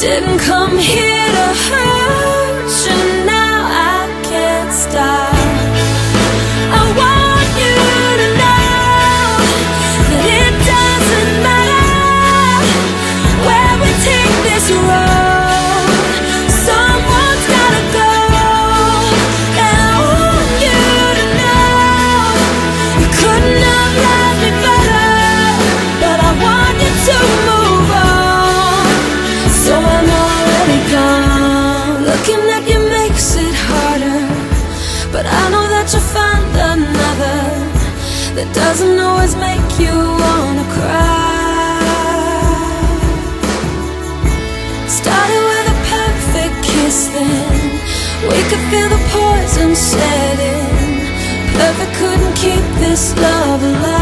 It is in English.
didn't come here to hurt you, now I can't stop. I want you to know that it doesn't matter where we take this road, someone's gotta go. And I want you to know you couldn't have loved me better, but I want you to move on, so I'm already gone. Looking at you makes it harder, but I know that you'll find another that doesn't always make you wanna cry. Started with a perfect kiss, then we could feel the poison setting. Perfect couldn't keep this love alive.